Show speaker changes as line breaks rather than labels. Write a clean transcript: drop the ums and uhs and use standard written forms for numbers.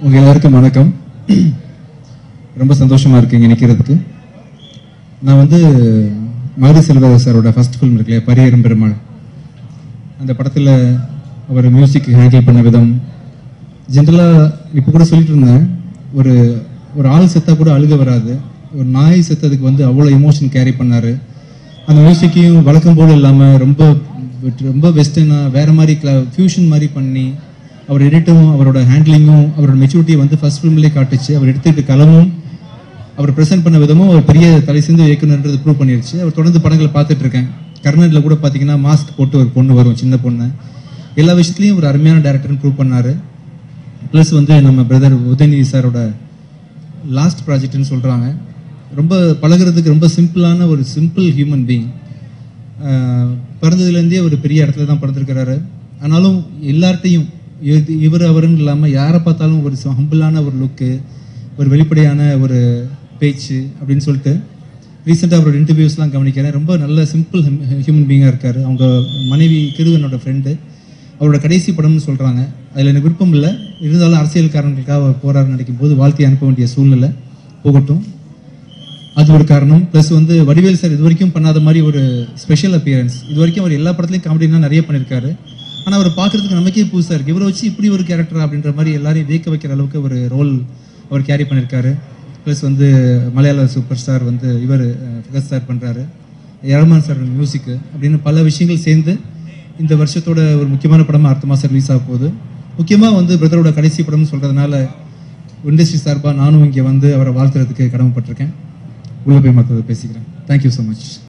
உங்க எல்லாருக்கும் வணக்கம். ரொம்ப சந்தோஷமா இருக்கு இங்க நிக்கிறதுக்கு. நான் வந்து மாரி செல்வராஜ் சாரோட ஃபர்ஸ்ட் ஃபிலிம் இருக்குல்ல, பரியேறும் பெருமாள், அந்த படத்துல அவர் மியூசிக் ஹேண்டில் பண்ண விதம், ஜென்ரலா இப்போ கூட சொல்லிட்டு இருந்தேன், ஒரு ஒரு ஆள் செத்தா கூட அழுக வராது, ஒரு நாய் செத்ததுக்கு வந்து அவ்வளோ எமோஷன் கேரி பண்ணாரு. அந்த மியூசிக்கையும் வழக்கம் போல இல்லாமல் ரொம்ப ரொம்ப வெஸ்டர்னாக வேற மாதிரி ஃபியூஷன் மாதிரி பண்ணி, அவர் எடிட்டும் அவரோட ஹேண்ட்லிங்கும் அவரோட மெச்சூரிட்டியை வந்து ஃபர்ஸ்ட் ஃபிலிம்லேயே காட்டுச்சு. அவர் எடுத்துக்கிட்டு களமும் அவர் ப்ரெசென்ட் பண்ண விதமும் அவர் பெரிய தலை சிந்து இயக்குனர்ன்றது ப்ரூவ் பண்ணிருச்சு. அவர் தொடர்ந்து படங்களை பார்த்துட்டு இருக்கேன். கர்நாடில் கூட பார்த்தீங்கன்னா மாஸ்க் போட்டு ஒரு பொண்ணு வரும், சின்ன பொண்ணு. எல்லா விஷயத்துலையும் ஒரு அருமையான டேரக்டர்னு ப்ரூவ் பண்ணாரு. ப்ளஸ் வந்து நம்ம பிரதர் உதயநிதி சாரோட லாஸ்ட் ப்ராஜெக்ட்னு சொல்கிறாங்க. ரொம்ப பழகிறதுக்கு ரொம்ப சிம்பிளான ஒரு சிம்பிள் ஹியூமன் பீயிங். பிறந்ததுலேருந்தே ஒரு பெரிய இடத்துல தான் பிறந்திருக்கிறாரு. ஆனாலும் எல்லார்ட்டையும் இவர் அவருன்னு இல்லாமல் யாரை பார்த்தாலும் ஒரு ஹம்பிளான ஒரு லுக்கு, ஒரு வெளிப்படையான ஒரு பேச்சு அப்படின்னு சொல்லிட்டு ரீசெண்டாக அவரோட இன்டர்வியூஸ்லாம் கவனிக்கிறேன். ரொம்ப நல்ல சிம்பிள் ஹியூமன் பீயிங்காக இருக்கார். அவங்க மனைவி கிருவனோட ஃப்ரெண்டு. அவரோட கடைசி படம்னு சொல்கிறாங்க. அதில் எனக்கு விருப்பம் இல்லை, இருந்தாலும் அரசியல் காரணங்களுக்காக அவர் போராட நினைக்கும் போது வாழ்க்கையை அனுப்ப வேண்டிய சூழ்நிலை போகட்டும், அது ஒரு காரணம். ப்ளஸ் வந்து வடிவேல் சார் இது வரைக்கும் பண்ணாத மாதிரி ஒரு ஸ்பெஷல் அப்பியரன்ஸ். இது வரைக்கும் அவர் எல்லா படத்துலையும் காமெடினா நிறைய பண்ணியிருக்காரு. ஆனால் அவர் பார்க்குறதுக்கு நமக்கே புதுசாக இருக்குது. இவரை வச்சு இப்படி ஒரு கேரக்டர் அப்படின்ற மாதிரி எல்லாரையும் வியக்க வைக்கிற அளவுக்கு ஒரு ரோல் அவர் கேரி பண்ணியிருக்காரு. ப்ளஸ் வந்து மலையாள சூப்பர் ஸ்டார் வந்து இவர் ஃபகத் சார் பண்ணுறாரு, ரஹ்மான் சார் மியூசிக்கு அப்படின்னு பல விஷயங்கள் சேர்ந்து இந்த வருஷத்தோட ஒரு முக்கியமான படமாக அடுத்த மாதம் ரிலீஸ் ஆக போகுது. முக்கியமாக வந்து பிரதரோட கடைசி படம்னு சொல்கிறதுனால இண்டஸ்ட்ரி சார்பாக நானும் இங்கே வந்து அவரை வாழ்த்துறதுக்கு கடமைப்பட்டிருக்கேன். உள்ள போய் மற்றது பேசிக்கிறேன். Thank you so much.